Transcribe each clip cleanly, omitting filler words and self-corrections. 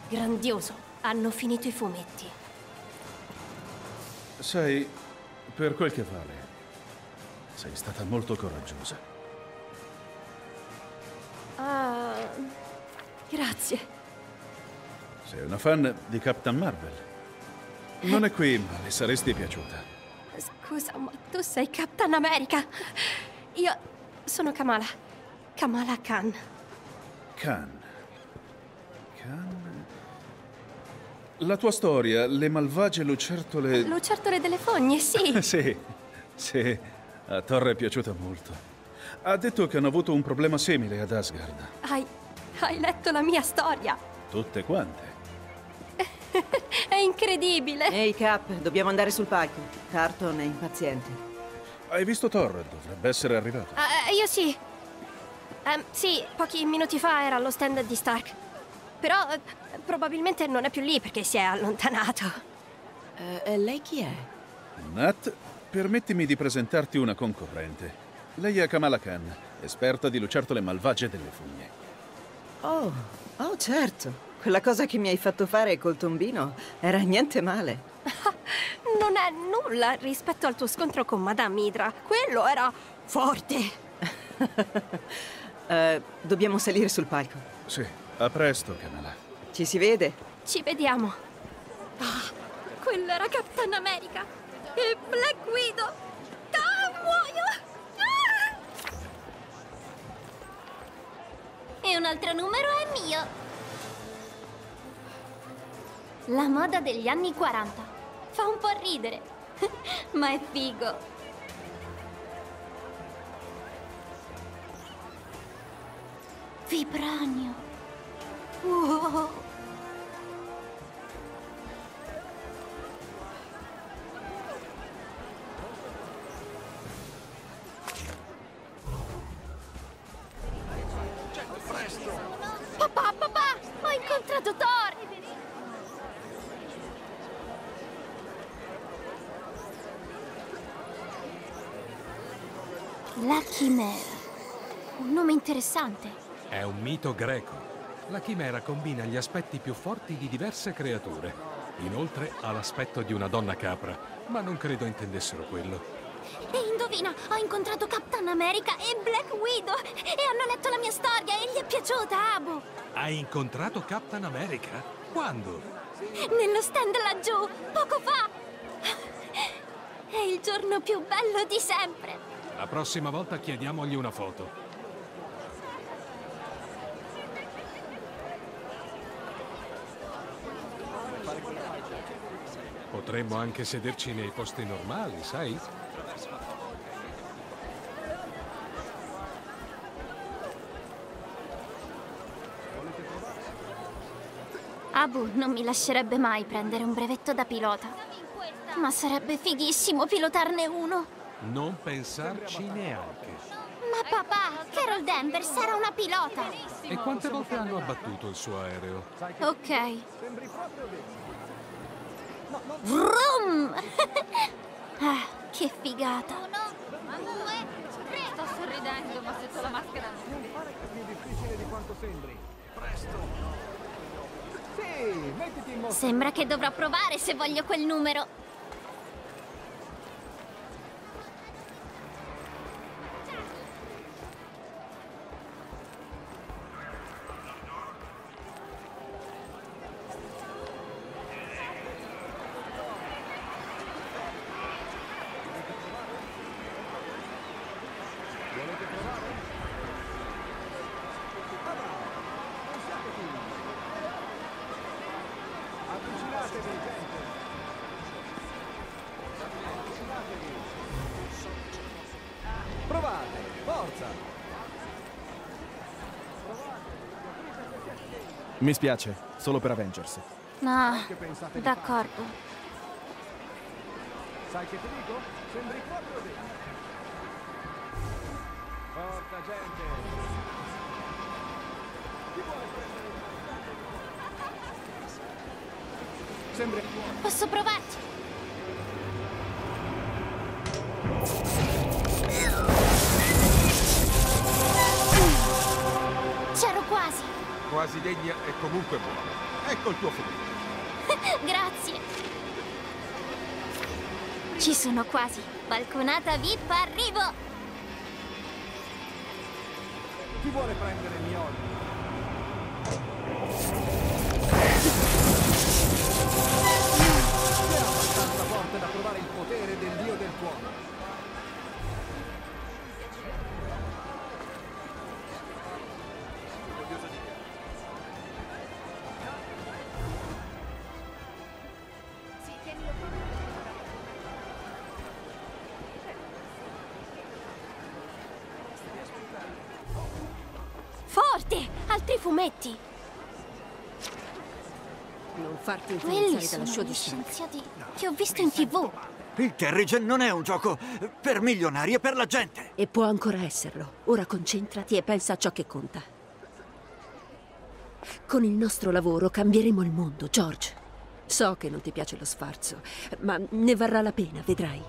Grandioso. Hanno finito i fumetti. Sai, per quel che vale, sei stata molto coraggiosa. Ah, grazie. Sei una fan di Captain Marvel. Non è qui, ma le saresti piaciuta. Scusa, ma tu sei Captain America. Io sono Kamala. Kamala Khan. Khan. La tua storia, le malvagie lucertole... Lucertole delle fogne, sì. Sì. A Thor è piaciuta molto. Ha detto che hanno avuto un problema simile ad Asgard. Hai letto la mia storia. Tutte quante. È incredibile. Ehi, Cap, dobbiamo andare sul palco. Tarton è impaziente. Hai visto Thor? Dovrebbe essere arrivato. Io sì. Sì, pochi minuti fa era allo stand di Stark. Però probabilmente non è più lì perché si è allontanato. Lei chi è? Nat, permettimi di presentarti una concorrente. Lei è Kamala Khan, esperta di lucertole malvagie delle fogne. Oh, certo. Quella cosa che mi hai fatto fare col tombino era niente male. Non è nulla rispetto al tuo scontro con Madame Hydra. Quello era forte. Dobbiamo salire sul palco. Sì, a presto, Kamala. Ci si vede? Ci vediamo. Quello era Captain America. E Black Widow. Muoio! E un altro numero è mio. La moda degli anni 40. Fa un po' ridere, ma è figo. Vibranio. Wow. Papà, ho incontrato Thor! La Chimera. Un nome interessante. È un mito greco. La chimera combina gli aspetti più forti di diverse creature. Inoltre ha l'aspetto di una donna capra, ma non credo intendessero quello. E indovina, ho incontrato Captain America e Black Widow e hanno letto la mia storia e gli è piaciuta, Abo. Hai incontrato Captain America? Quando? Nello stand laggiù, poco fa. È il giorno più bello di sempre. La prossima volta chiediamogli una foto. Potremmo anche sederci nei posti normali, sai? Abu non mi lascerebbe mai prendere un brevetto da pilota. Ma sarebbe fighissimo pilotarne uno. Non pensarci neanche. Ma papà, Carol Danvers sarà una pilota. E quante volte hanno abbattuto il suo aereo? Ok. Vroom! Ah, che figata. Sto sorridendo, ma sotto la maschera. Non fare più difficile di quanto sembri. Presto. Sì, mettiti in moto. Sembra che dovrò provare se voglio quel numero. Volete provare? Ah, bravo. Non siate timidi. Avvicinatevi, gente. Avvicinatevi. Provate, forza. Mi spiace, solo per Avengers. No, Che pensate di d'accordo. Sai che ti dico? Sembri proprio degno. Forza, gente. Chi vuole prendere il Sembri buono. Posso provarci? C'ero quasi. quasi degna e comunque buona. Ecco il tuo frutto. Grazie. Ci sono quasi. Balconata VIP, arrivo! Chi vuole prendere il mio olio? Sei abbastanza forte da provare il potere del dio del tuono. Forte! Altri fumetti! Non farti Quelli influenzare sono dallo show gli di Stark. scienziati che ho visto in TV. Il Terrigen non è un gioco per milionari, è per la gente. E può ancora esserlo. Ora concentrati e pensa a ciò che conta. Con il nostro lavoro cambieremo il mondo, George. So che non ti piace lo sfarzo, ma ne varrà la pena, vedrai.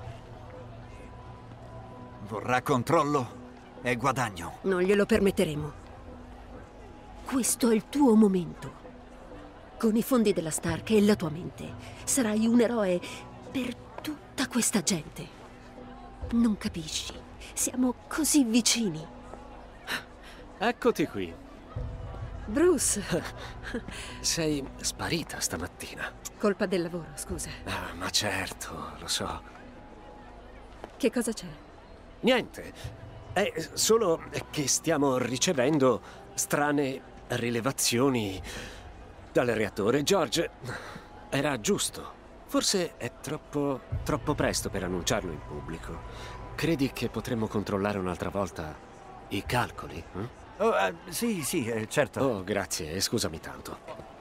Vorrà controllo e guadagno. Non glielo permetteremo. Questo è il tuo momento. Con i fondi della Stark e la tua mente, sarai un eroe per tutta questa gente. Non capisci? Siamo così vicini. Eccoti qui. Bruce. Sei sparita stamattina. Colpa del lavoro, scusa. Ah, ma certo, lo so. Che cosa c'è? Niente. È solo che stiamo ricevendo strane rilevazioni dal reattore. George, era giusto. Forse è troppo presto per annunciarlo in pubblico. Credi che potremmo controllare un'altra volta i calcoli? Sì, certo. Oh, grazie, e scusami tanto.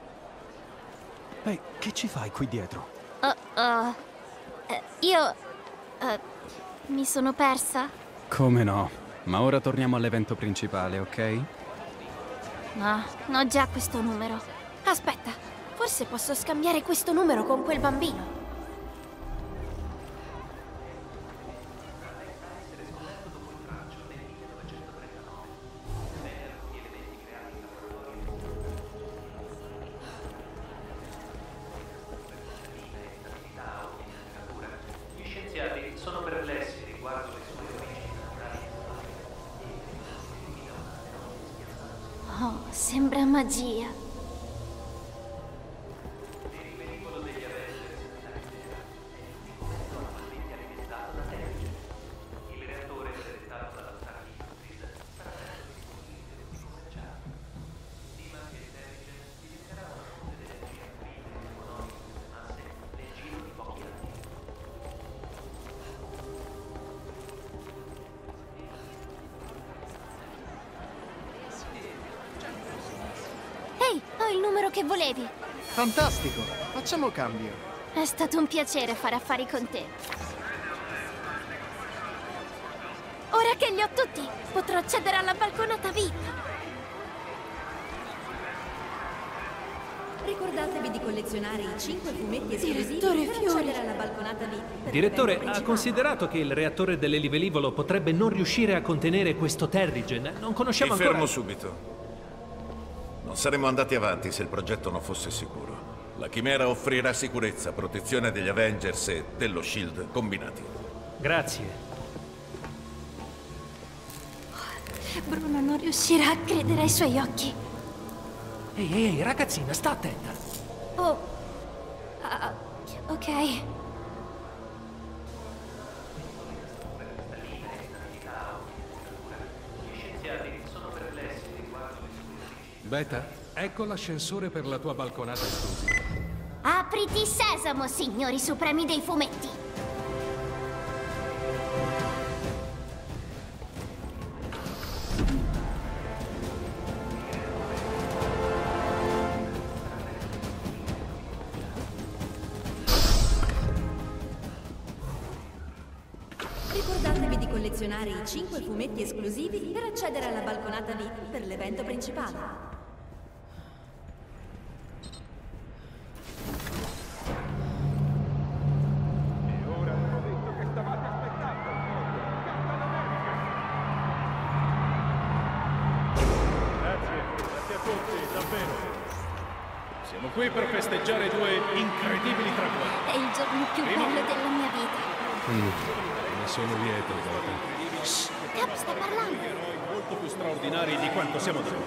Ehi, che ci fai qui dietro? Io... mi sono persa? Come no? Ma ora torniamo all'evento principale, ok? No, ho già questo numero. Aspetta, forse posso scambiare questo numero con quel bambino. Gli scienziati sono perplessi riguardo le sue origini naturali. Oh, sembra magia. Ehi, ho il numero che volevi. Fantastico! Facciamo cambio. È stato un piacere fare affari con te. Ora che li ho tutti, potrò accedere alla balconata VIP. Ricordatevi di collezionare i 5 fumetti esclusivi Direttore per Fiori. accedere alla balconata VIP. Direttore, ha considerato che il reattore dell'elivelivolo potrebbe non riuscire a contenere questo Terrigen? Non conosciamo Ti ancora... fermo subito. Non saremmo andati avanti se il progetto non fosse sicuro. La Chimera offrirà sicurezza, protezione degli Avengers e dello SHIELD combinati. Grazie. Bruno non riuscirà a credere ai suoi occhi. Ehi, ragazzina, sta attenta. Oh. Ok. Beta, ecco l'ascensore per la tua balconata esclusiva. Apriti sesamo, signori supremi dei fumetti. Ricordatevi di collezionare i 5 fumetti esclusivi per accedere alla balconata VIP per l'evento principale. Grazie a tutti, davvero. Siamo qui per festeggiare 2 incredibili traguardi. È il giorno più bello della mia vita. Ne sono lieto, Dora. Shh, Cap sta parlando. Eroi molto più straordinari di quanto siamo noi.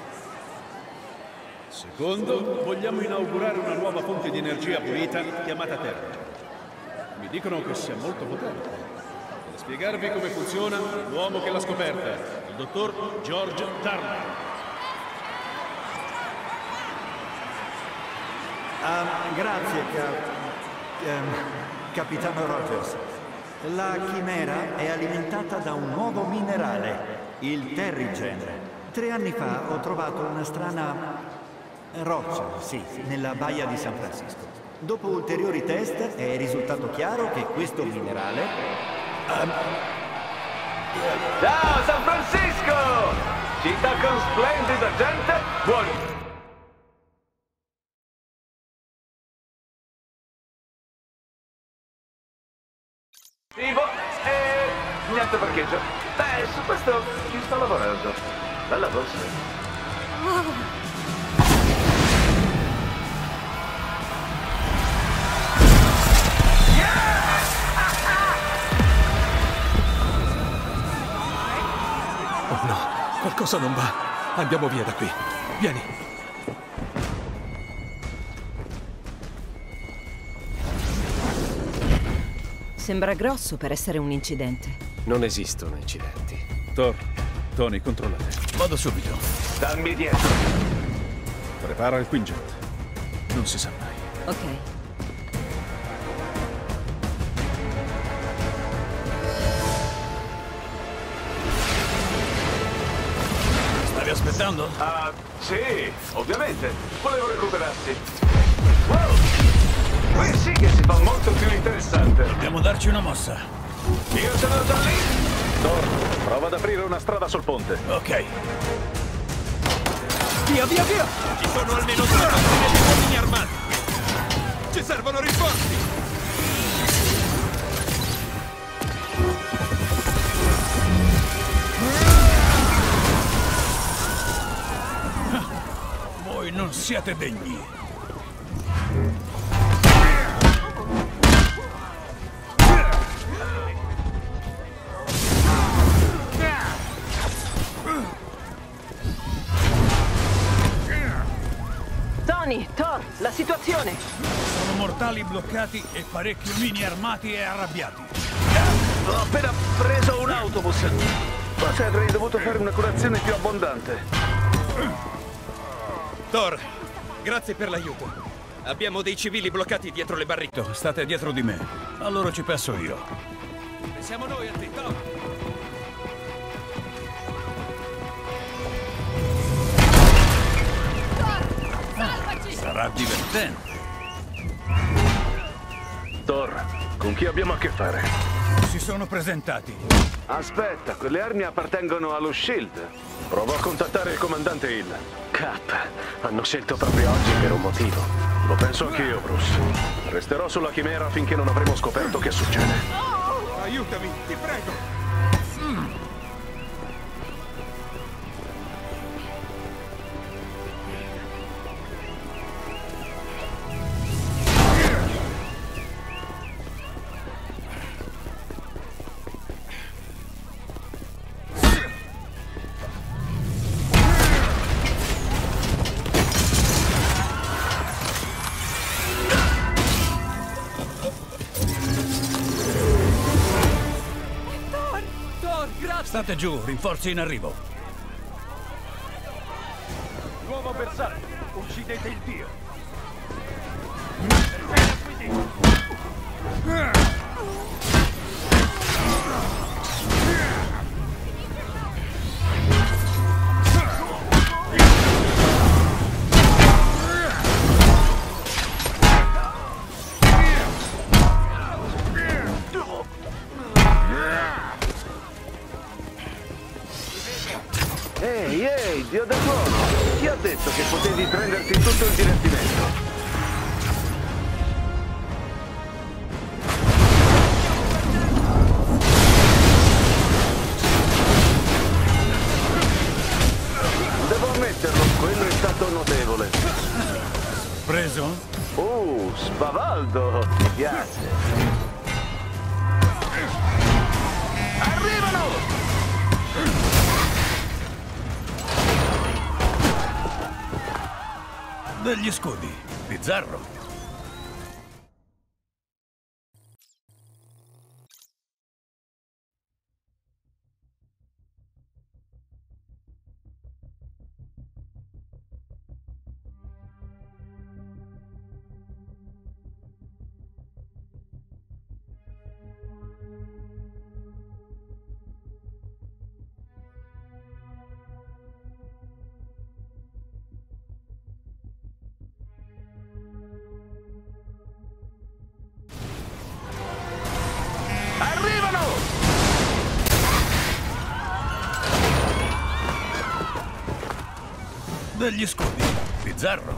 Secondo, vogliamo inaugurare una nuova fonte di energia pulita chiamata Terra. Mi dicono che sia molto potente. Per spiegarvi come funziona, l'uomo che l'ha scoperta, il dottor George Turner. Grazie, capitano Rogers. La chimera è alimentata da un nuovo minerale, il terrigen. 3 anni fa ho trovato una strana roccia, sì, nella baia di San Francisco. Dopo ulteriori test è risultato chiaro che questo minerale... Ciao San Francisco! Città con splendida gente! Buoni! E niente parcheggio. Beh, su questo ci sto lavorando. Bella borsa. Oh no, qualcosa non va. Andiamo via da qui. Vieni. Sembra grosso per essere un incidente. Non esistono incidenti. Thor, Tony, controllate. Vado subito. Stammi dietro. Prepara il Quinjet. Non si sa mai. Ok. Stavi aspettando? Ah, sì, ovviamente. Volevo recuperarsi. Wow! Qui sì che si fa molto più interessante. Dobbiamo darci una mossa. Io sono già lì. Thor, prova ad aprire una strada sul ponte. Ok. Via, via, via! Ci sono almeno 2 dozzine di uomini armati. Ci servono rinforzi. Voi non siete degni. Tony, Thor, la situazione! Sono mortali bloccati e parecchi omini armati e arrabbiati. Ho appena preso un autobus. Forse avrei dovuto fare una curazione più abbondante. Thor, grazie per l'aiuto. Abbiamo dei civili bloccati dietro le barricate. State dietro di me. Allora ci penso io. Siamo noi a te, Thor. Sarà divertente. Thor, con chi abbiamo a che fare? Si sono presentati. Aspetta, quelle armi appartengono allo SHIELD. Provo a contattare il comandante Hill. Cap, hanno scelto proprio oggi per un motivo. Lo penso anch'io, Bruce. Resterò sulla chimera finché non avremo scoperto che succede. Aiutami, ti prego. State giù, rinforzi in arrivo. Nuovo bersaglio, uccidete il dio. Ehi, dio del buono! Chi ha detto che potevi prenderti tutto il divertimento? Devo ammetterlo, quello è stato notevole. Preso? Spavaldo, mi piace. Arrivano! Degli scudi. Bizzarro. Degli scudi. Bizzarro.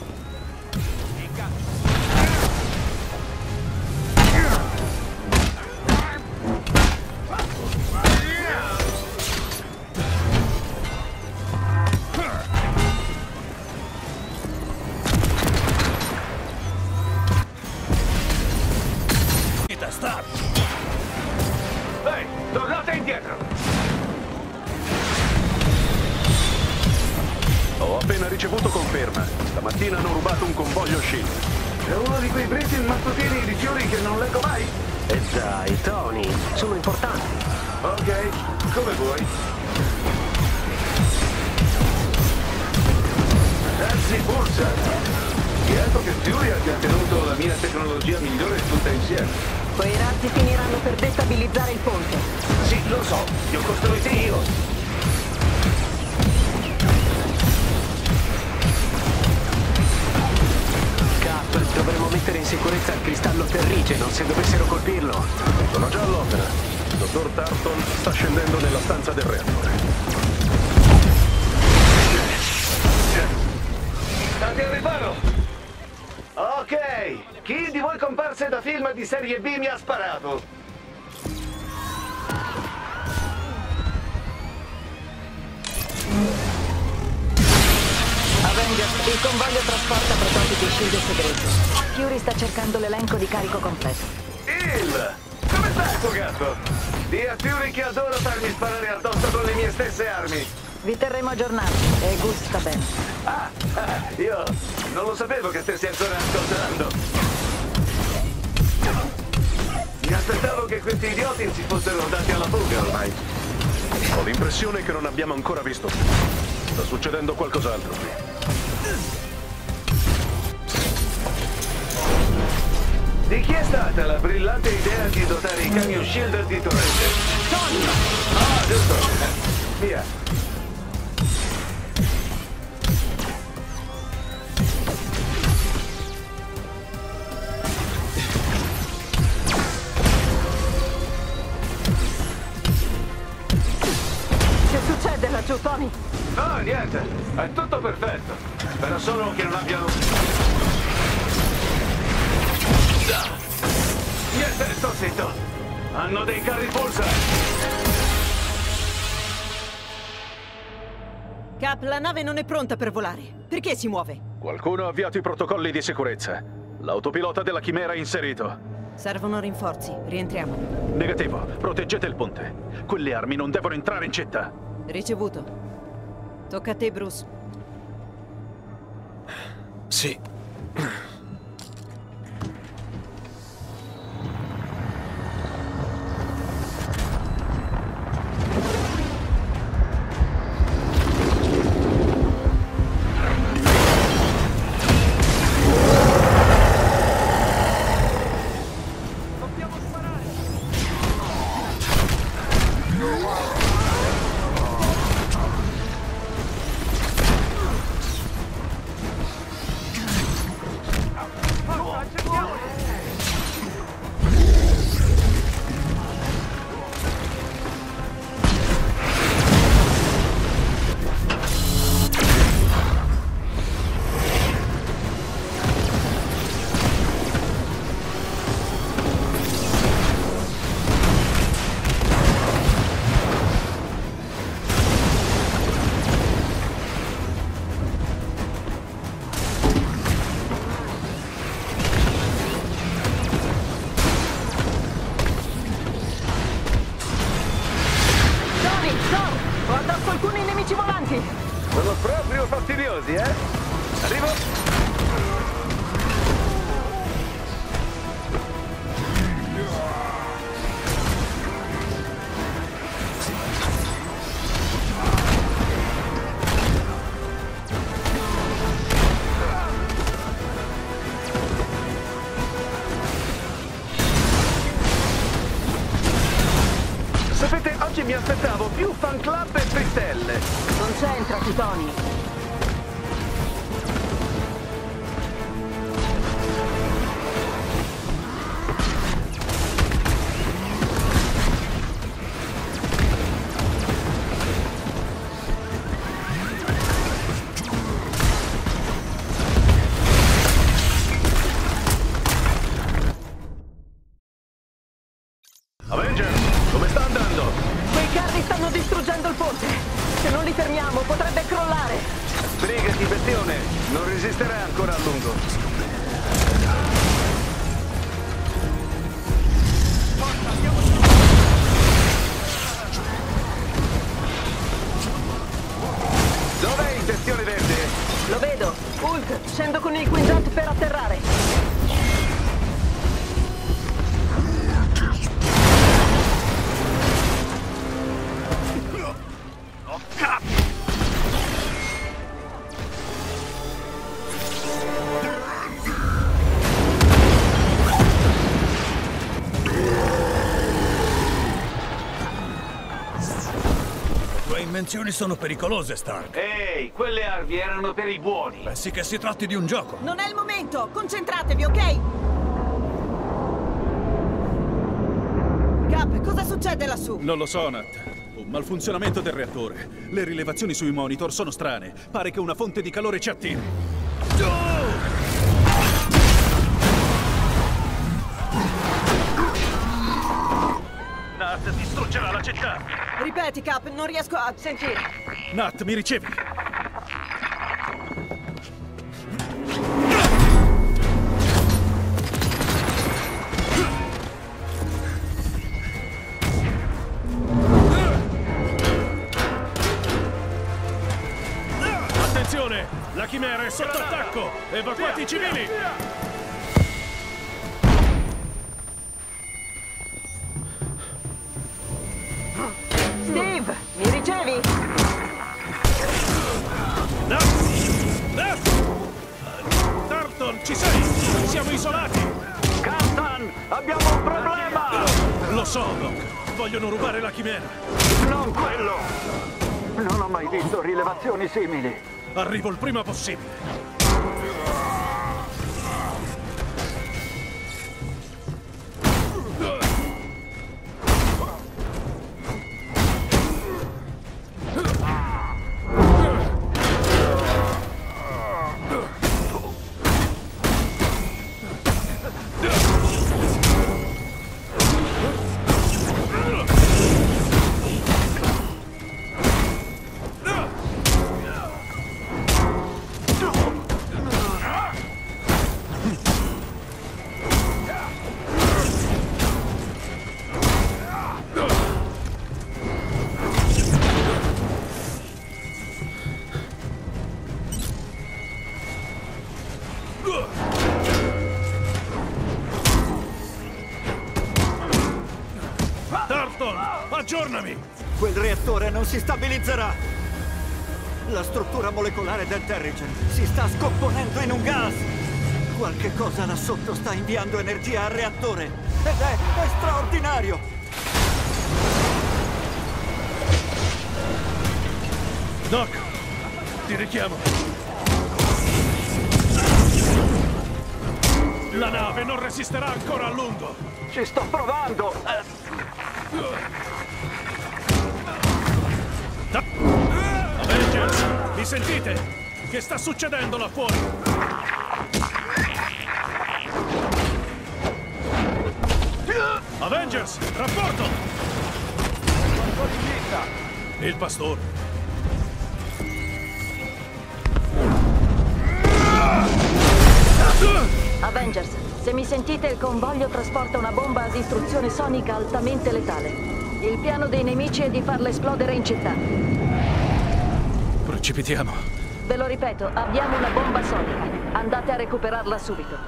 Sta. Ehi, tornate indietro. Ho appena ricevuto conferma. Stamattina hanno rubato un convoglio Shield. È uno di quei briefing mattutini di fiori che non leggo mai? E dai, Tony, sono importanti. Ok, come vuoi. Anzi, forza! Che altro che Fury abbia tenuto la mia tecnologia migliore tutta insieme. Quei razzi finiranno per destabilizzare il ponte. Sì, lo so, li ho costruiti io. Cap, dovremmo mettere in sicurezza il cristallo terrigeno se dovessero colpirlo. Sono già all'opera. Il dottor Tarton sta scendendo nella stanza del reattore. State al riparo! Ok, chi di voi comparse da film di serie B mi ha sparato? Avengers, il convoglio trasporta prototipi Shield segreti. Fury sta cercando l'elenco di carico completo. Come stai, tuo gatto? Dì a Fury che adoro farmi sparare addosso con le mie stesse armi. Vi terremo aggiornati e Gus sta bene. Io non lo sapevo che stessi ancora ascoltando. Mi aspettavo che questi idioti si fossero dati alla fuga ormai. Ho l'impressione che non abbiamo ancora visto. Sta succedendo qualcos'altro qui. Di chi è stata la brillante idea di dotare i camion Shield di torrente? Tony! Giusto. Via. Laggiù, Tony? No, niente. È tutto perfetto. Spero solo che non abbiano... Niente, sto zitto. Hanno dei carri pulsar. Cap, la nave non è pronta per volare. Perché si muove? Qualcuno ha avviato i protocolli di sicurezza. L'autopilota della Chimera è inserito. Servono rinforzi. Rientriamo. Negativo. Proteggete il ponte. Quelle armi non devono entrare in città. Ricevuto. Tocca a te, Bruce. Sì. fan club e frittelle. Concentrati, Tony. Avenger, come sta andando? Quei carri stanno distruggendo il ponte. Se non li fermiamo, potrebbe crollare. Sbrigati, bestione. Non resisterai ancora a lungo. Dov'è il testione verde? Lo vedo. Hulk, scendo con il Quinjet per atterrare. Le invenzioni sono pericolose, Stark. Ehi, quelle armi erano per i buoni. Pensi che si tratti di un gioco? Non è il momento! Concentratevi, ok? Cap, cosa succede lassù? Non lo so, Nat. Un malfunzionamento del reattore. Le rilevazioni sui monitor sono strane. Pare che una fonte di calore ci attiri. Nat distruggerà la città. Ripeti, Cap, non riesco a sentire. Nat, mi ricevi? Attenzione! La chimera è sotto attacco! Evacuati i civili! Steve, mi ricevi? Tarleton, ci sei? Siamo isolati! Captain, abbiamo un problema! Lo so, Doc. Vogliono rubare la chimera. Non quello! Non ho mai visto rilevazioni simili. Arrivo il prima possibile. Aggiornami! Quel reattore non si stabilizzerà! La struttura molecolare del Terrigen si sta scomponendo in un gas! Qualche cosa là sotto sta inviando energia al reattore! Ed è straordinario! Doc, ti richiamo. La nave non resisterà ancora a lungo! Ci sto provando! Avengers, mi sentite? Che sta succedendo là fuori? Avengers, rapporto! Il pastore. Avengers, se mi sentite, il convoglio trasporta una bomba a distruzione sonica altamente letale. Il piano dei nemici è di farla esplodere in città. Precipitiamo. Ve lo ripeto, abbiamo una bomba sonica. Andate a recuperarla subito.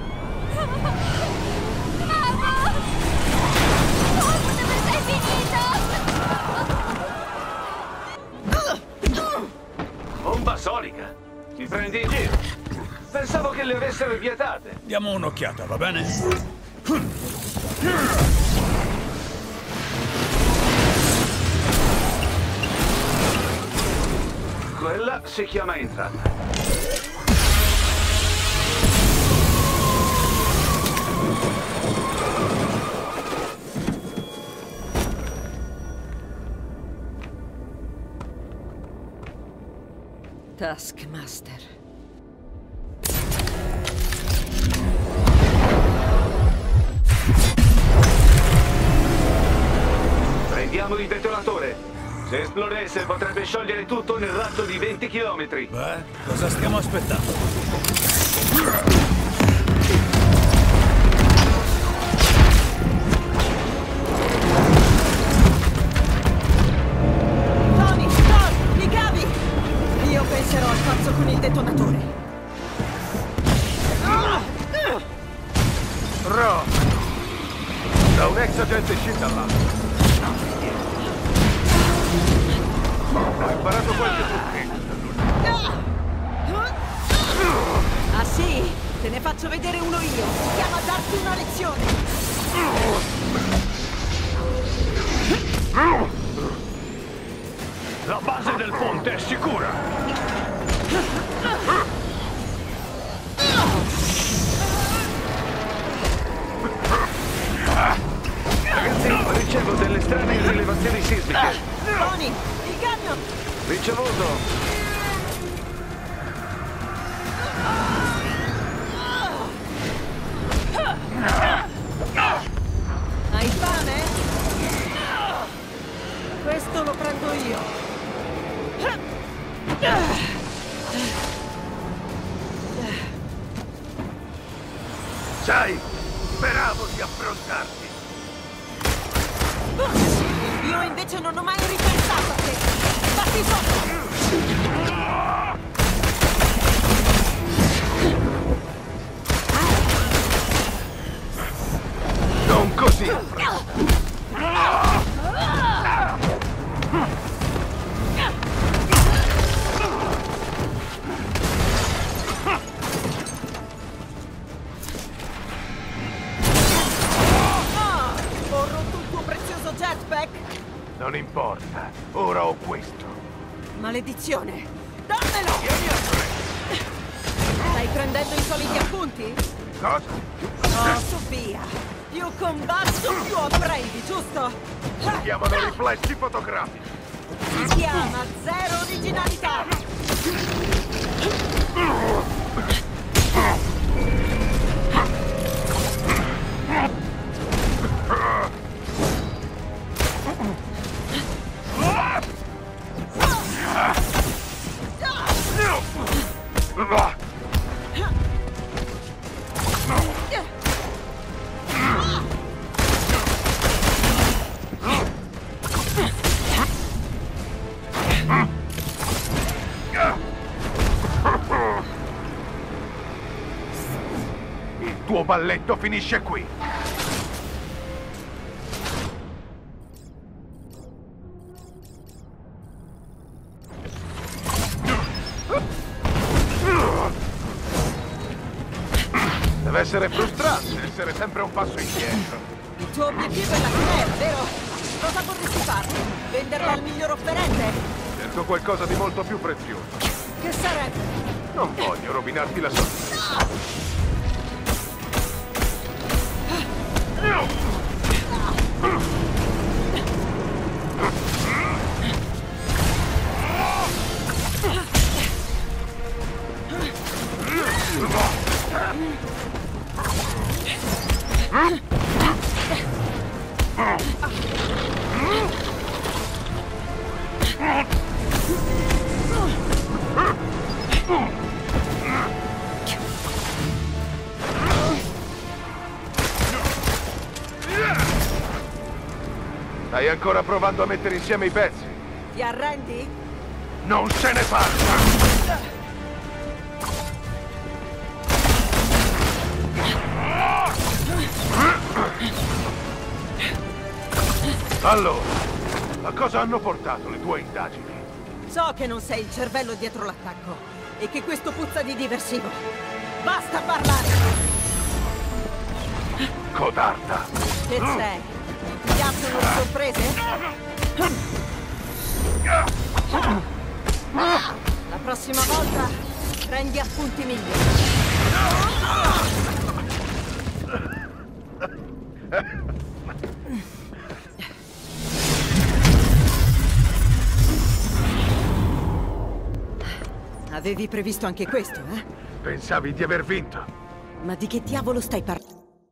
Bomba sonica? Mi prendi in giro? Pensavo che le avessero vietate. Diamo un'occhiata, va bene? quella si chiama entrata. Taskmaster. Prendiamo il detonatore. Se esplodesse potrebbe sciogliere tutto nel raggio di 20 chilometri. Beh, cosa stiamo aspettando? Tony, Thor, mi cavi! Io penserò al pazzo con il detonatore. Ro! Da un ex agente Shield là. Ho imparato qualche trucchetto. Ah sì? Te ne faccio vedere uno io. Si chiama darti una lezione. La base del ponte è sicura. Ragazzi, ricevo delle strane rilevazioni sismiche. Tony, il camion! Ricevuto. Hai fame? Questo lo prendo io. Sai, speravo di affrontarti. Io invece non ho mai ripensato a te. Batti sotto! Non così! Ho rotto il tuo prezioso jetpack! Non importa, ora ho questo. Maledizione! Dammelo! Stai prendendo i soliti appunti? Cosa? Oh, su via! Più combatto, più apprendi, giusto? Si chiamano riflessi fotografici. Si chiama zero originalità! Il tuo balletto finisce qui. Deve essere frustrante essere sempre un passo indietro. Il tuo obiettivo è la chimera, vero? Cosa vorresti fare? Venderla al miglior offerente? Cerco qualcosa di molto più prezioso. Che sarebbe? Non voglio rovinarti la sorpresa. Stai ancora provando a mettere insieme i pezzi? Ti arrendi? Non se ne parla! Allora, a cosa hanno portato le tue indagini? So che non sei il cervello dietro l'attacco e che questo puzza di diversivo. Basta parlare! Codarda! Che c'è? Ti piacciono le sorprese? prossima volta prendi appunti migliori. Avevi previsto anche questo, eh? Pensavi di aver vinto? Ma di che diavolo stai parlando?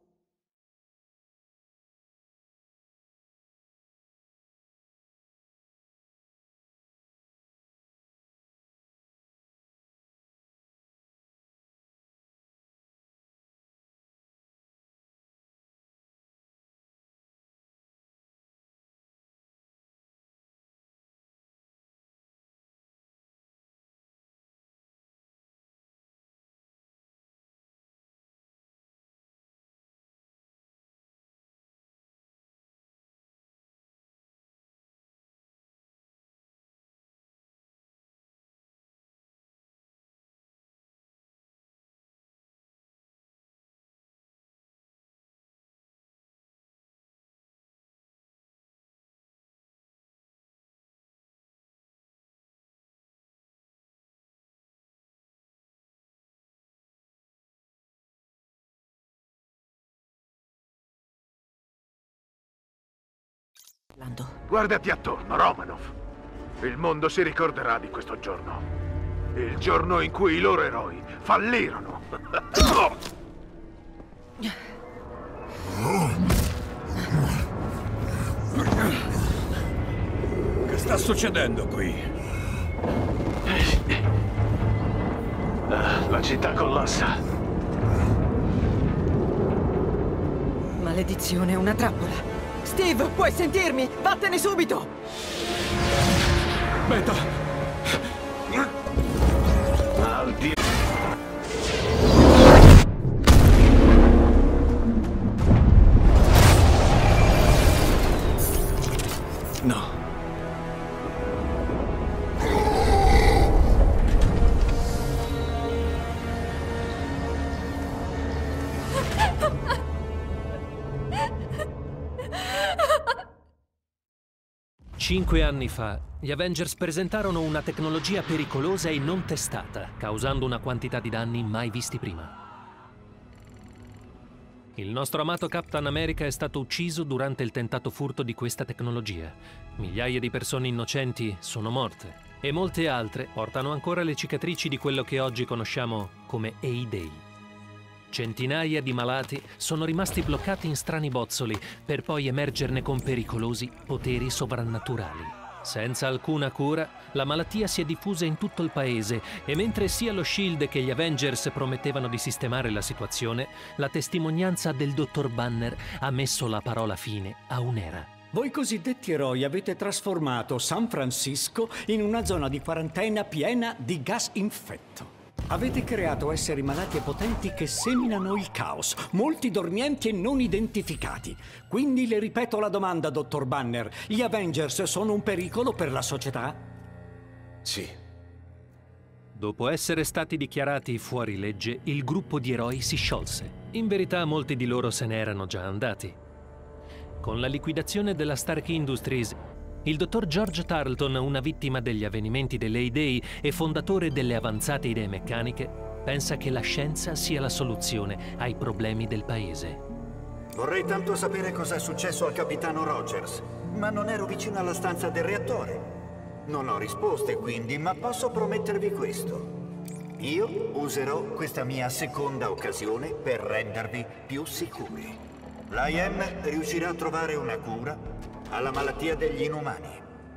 Guardati attorno, Romanov. Il mondo si ricorderà di questo giorno. Il giorno in cui i loro eroi fallirono. Che sta succedendo qui? La città collassa. Maledizione, è una trappola. Steve, puoi sentirmi? Vattene subito! Beta! Al di... No. Cinque anni fa, gli Avengers presentarono una tecnologia pericolosa e non testata, causando una quantità di danni mai visti prima. Il nostro amato Captain America è stato ucciso durante il tentato furto di questa tecnologia. Migliaia di persone innocenti sono morte e molte altre portano ancora le cicatrici di quello che oggi conosciamo come A-Day. Centinaia di malati sono rimasti bloccati in strani bozzoli per poi emergerne con pericolosi poteri sovrannaturali. Senza alcuna cura, la malattia si è diffusa in tutto il paese e mentre sia lo Shield che gli Avengers promettevano di sistemare la situazione, la testimonianza del Dottor Banner ha messo la parola fine a un'era. Voi cosiddetti eroi avete trasformato San Francisco in una zona di quarantena piena di gas infetto. Avete creato esseri malati e potenti che seminano il caos, molti dormienti e non identificati. Quindi le ripeto la domanda, Dottor Banner. Gli Avengers sono un pericolo per la società? Sì. Dopo essere stati dichiarati fuori legge, il gruppo di eroi si sciolse. In verità molti di loro se ne erano già andati. Con la liquidazione della Stark Industries, il dottor George Tarleton, una vittima degli avvenimenti dell'A-Day e fondatore delle avanzate idee meccaniche, pensa che la scienza sia la soluzione ai problemi del paese. Vorrei tanto sapere cosa è successo al capitano Rogers, ma non ero vicino alla stanza del reattore. Non ho risposte quindi, ma posso promettervi questo. Io userò questa mia seconda occasione per rendervi più sicuri. L'IM riuscirà a trovare una cura alla malattia degli inumani.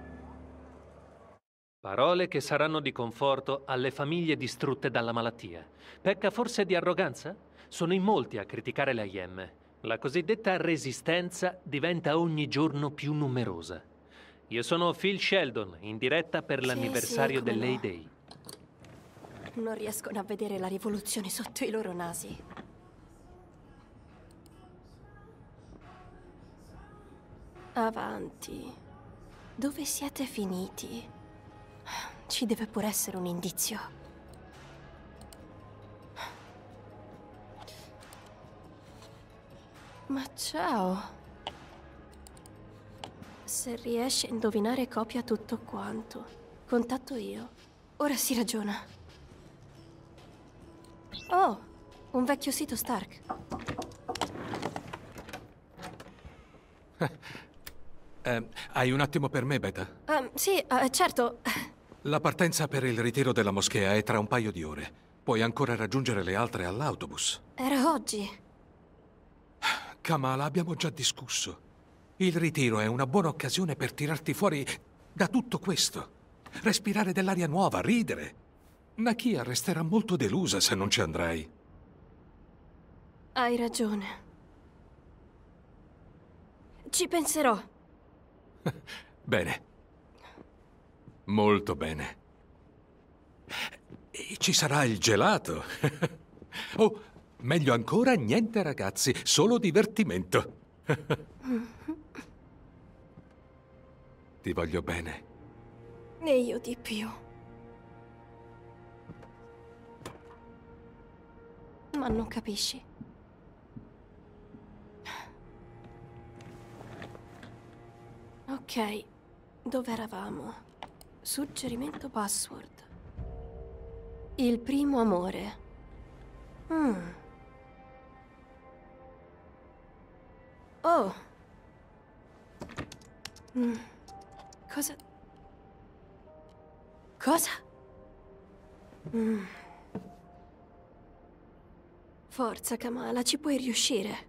Parole che saranno di conforto alle famiglie distrutte dalla malattia. Pecca forse di arroganza? Sono in molti a criticare l'IM. La cosiddetta resistenza diventa ogni giorno più numerosa. Io sono Phil Sheldon, in diretta per l'anniversario dell'A-Day. Non riescono a vedere la rivoluzione sotto i loro nasi. Avanti. Dove siete finiti? Ci deve pure essere un indizio. Ma ciao. Se riesci a indovinare copia tutto quanto. Contatto io. ora si ragiona. Oh, un vecchio sito Stark. Hai un attimo per me, Beta? Sì, certo. La partenza per il ritiro della moschea è tra un paio di ore. Puoi ancora raggiungere le altre all'autobus. Era oggi. Kamala, abbiamo già discusso. Il ritiro è una buona occasione per tirarti fuori da tutto questo. Respirare dell'aria nuova, ridere. Nakia resterà molto delusa se non ci andrai. Hai ragione. Ci penserò. Bene. Molto bene. E ci sarà il gelato. Oh, meglio ancora, niente ragazzi, solo divertimento. Ti voglio bene. E io di più. Ma non capisci. Ok, dove eravamo? Suggerimento password. Il primo amore. Oh. Cosa? Cosa? Forza, Kamala, ci puoi riuscire.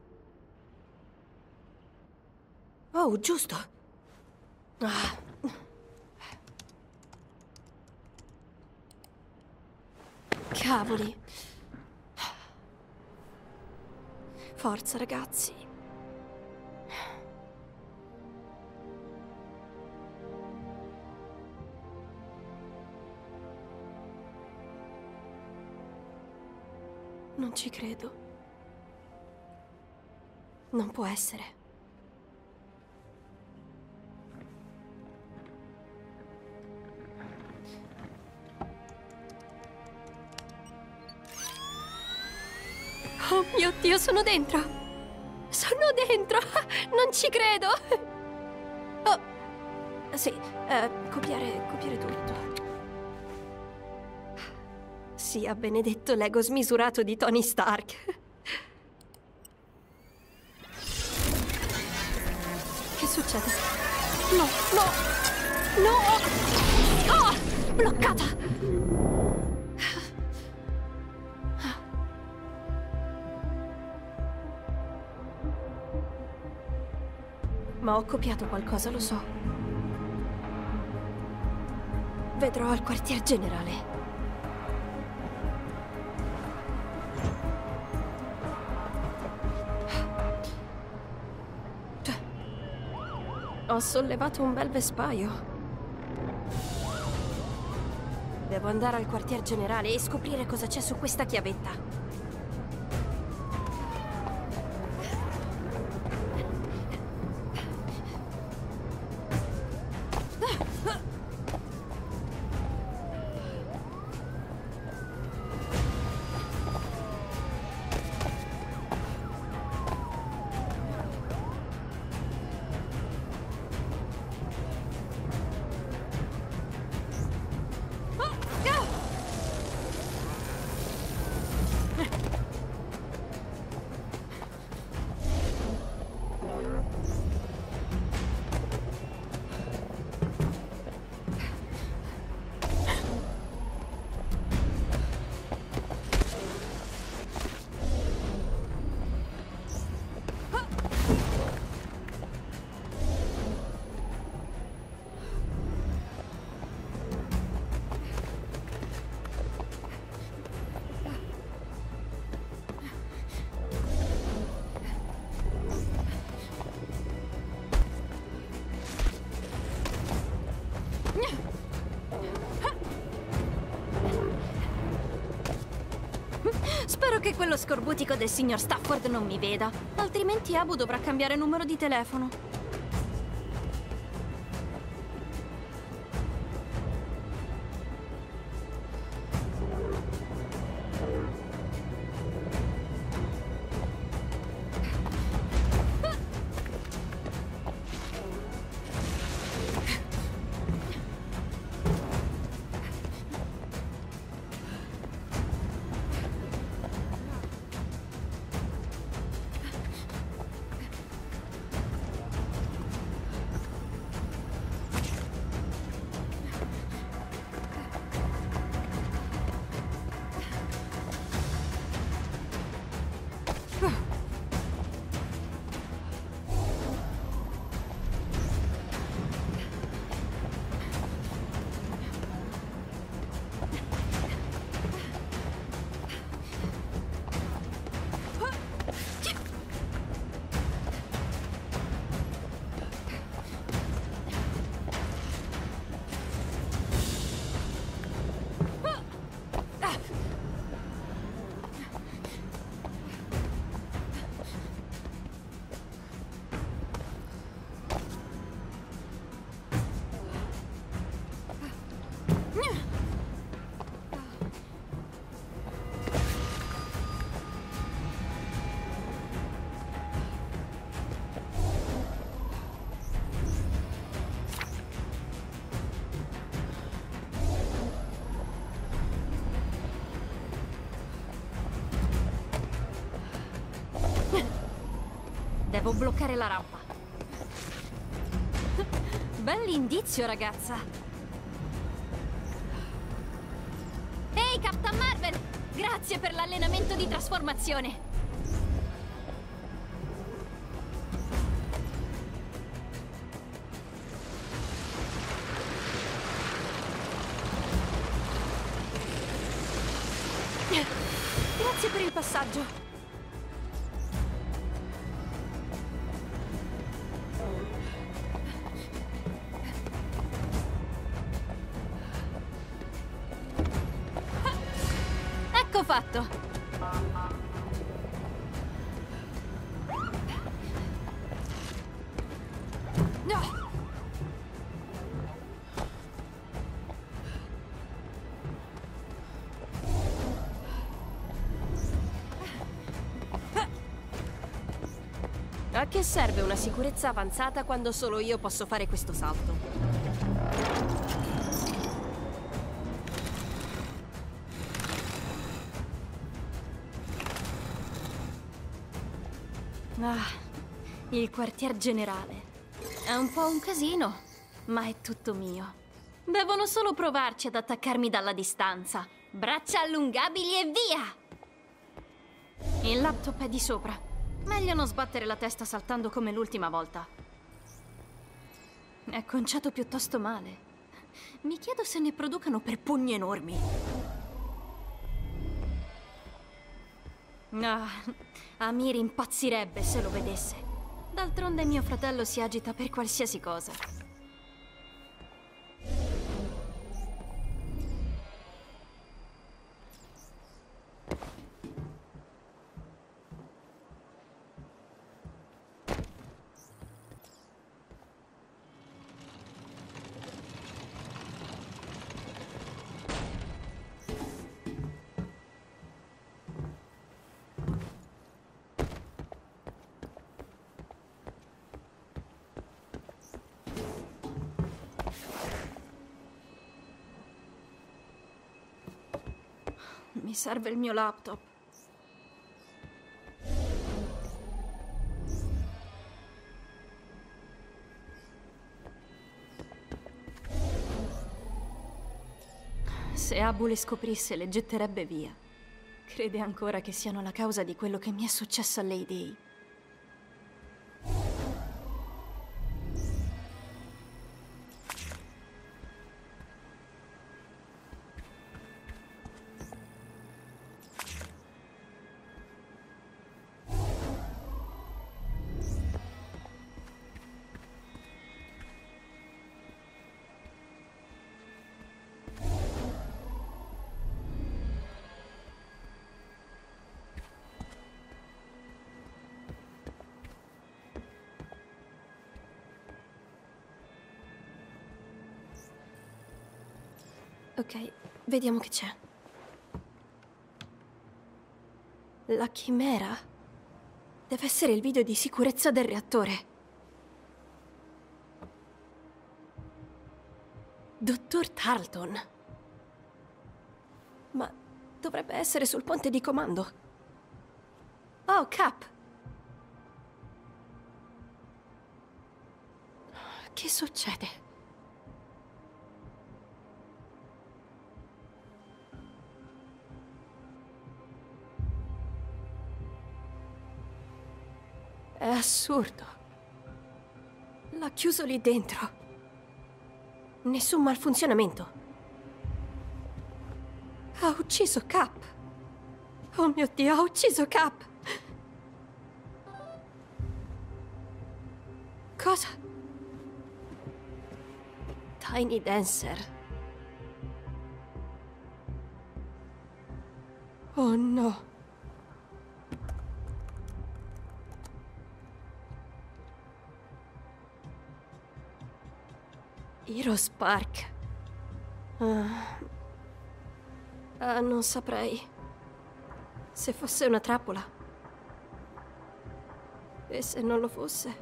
Oh, giusto. Cavoli. Forza, ragazzi. Non ci credo. Non può essere. Oh mio Dio, sono dentro! Sono dentro! Non ci credo! Oh, sì, copiare tutto. Sia benedetto l'ego smisurato di Tony Stark. Che succede? No, no! No! Oh! Bloccata! Ma ho copiato qualcosa, lo so. Vedrò al quartier generale. Ho sollevato un bel vespaio. Devo andare al quartier generale e scoprire cosa c'è su questa chiavetta. Spero che quello scorbutico del signor Stafford non mi veda, altrimenti Abu dovrà cambiare numero di telefono. Devo bloccare la rampa. Bell'indizio, ragazza. Ehi, Captain Marvel! Grazie per l'allenamento di trasformazione. Grazie per il passaggio. Ecco fatto. No. A che serve una sicurezza avanzata quando solo io posso fare questo salto? Ah, il quartier generale. È un po' un casino, ma è tutto mio. Devono solo provarci ad attaccarmi dalla distanza. Braccia allungabili e via! Il laptop è di sopra. Meglio non sbattere la testa saltando come l'ultima volta. È conciato piuttosto male. Mi chiedo se ne producano per pugni enormi. Amir impazzirebbe se lo vedesse. D'altronde mio fratello si agita per qualsiasi cosa. Mi serve il mio laptop. Se Abu le scoprisse, le getterebbe via. Crede ancora che siano la causa di quello che mi è successo a Lady. Ok, vediamo che c'è. La chimera deve essere il video di sicurezza del reattore. Dottor Tarleton. Ma dovrebbe essere sul ponte di comando. Oh, Cap. Che succede? È assurdo. L'ha chiuso lì dentro. Nessun malfunzionamento. Ha ucciso Cap. Oh mio Dio, ha ucciso Cap. Cosa? Tiny Dancer. Oh no. Hero Spark. Non saprei. Se fosse una trappola. E se non lo fosse?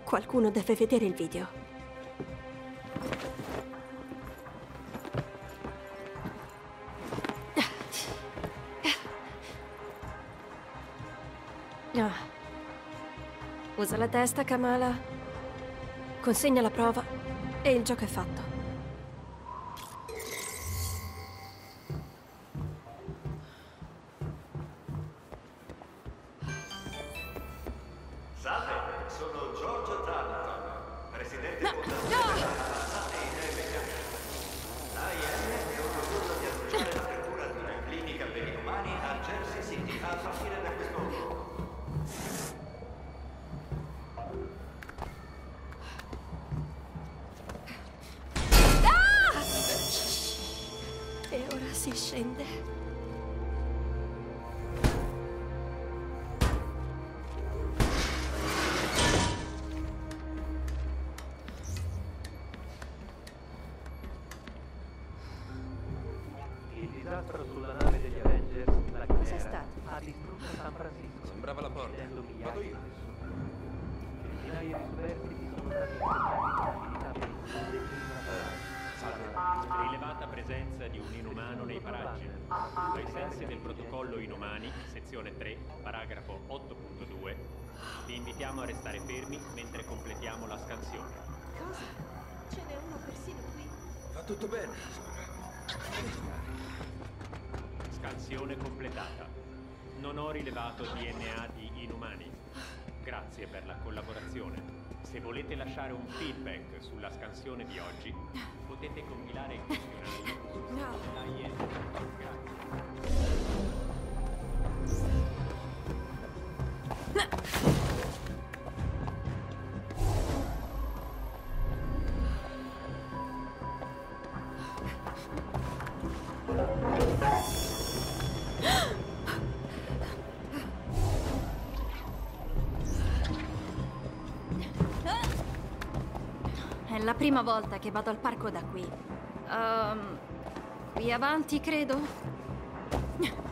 Qualcuno deve vedere il video. Usa la testa, Kamala. Consegna la prova e il gioco è fatto. Salve, sono George Tarleton, presidente fondatore della AIM. L'AIM è orgoglioso di annunciare l'apertura di una clinica per inumani a Jersey City a partire da questo ottobre. E ora si scende. Il disastro sulla nave degli Avengers, la Chimera, ha distrutto San Francisco. Sembrava la porta. Vado io. Centinaia di superstiti sono stati infettati da Salve. Rilevata presenza di un inumano nei paraggi. Ai sensi del protocollo Inumani, sezione 3, paragrafo 8.2, vi invitiamo a restare fermi mentre completiamo la scansione. Cosa? Ce n'è uno persino qui. Va tutto bene, Scansione completata. Non ho rilevato DNA di inumani. Grazie per la collaborazione. Se volete lasciare un feedback sulla scansione di oggi, potete compilare il questionario sul sito AIM. È la prima volta che vado al parco da qui. Qui avanti, credo?